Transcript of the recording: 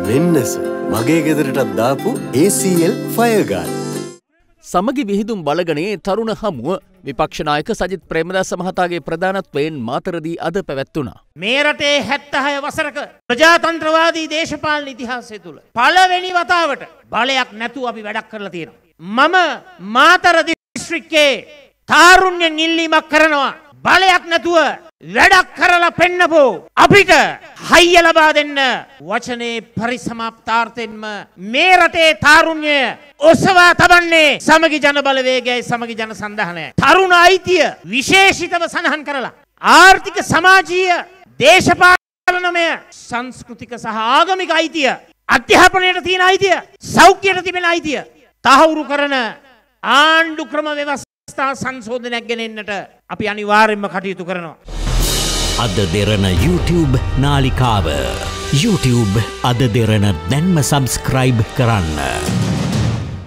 මෙන්නස මගේ ගෙදරටත් දාපු ACL fire guard. සමගි විහිදුම් බලගණයේ තරුණ හමුව විපක්ෂ නායක සජිත් ප්‍රේමදාස මහතාගේ ප්‍රධානත්වයෙන් මාතරදී අද පැවැත්වුණා. මේ රටේ 76 වසරක ප්‍රජාතන්ත්‍රවාදී දේශපාලන ඉතිහාසය තුල පළවෙනි වතාවට බලයක් නැතුව අපි වැඩක් කරලා තියෙනවා. මම මාතර දිස්ත්‍රික්කයේ තාරුණ්‍යෙන් ඉල්ලීමක් කරනවා. බලයක් නැතුව වැඩක් කරලා පෙන්නපෝ අපිට හයිය ලබා දෙන්න වචනේ පරිසමාප්තාර්ථයෙන්ම මේ රටේ තාරුණ්‍ය ඔසවා තබන්නේ සමගි ජන බලවේගයයි සමගි ජන සන්ධානයයි. තරුණ අයිතිය විශේෂිතව සඳහන් කරලා ආර්ථික සමාජීය දේශපාලනමය සංස්කෘතික සහ ආගමික අයිතිය අධ්‍යාපනයට තියෙන අයිතිය සෞඛ්‍යයට තිබෙන අයිතිය තහවුරු කරන ආණ්ඩු ක්‍රම ව්‍යවස්ථා සංශෝධනයක් ගෙනෙන්නට අපි අනිවාර්යයෙන්ම කටයුතු කරනවා. අද දෙරණ YouTube නාලිකාව YouTube අද දෙරණ දැන්ම සබස්ක්‍රයිබ් කරන්න.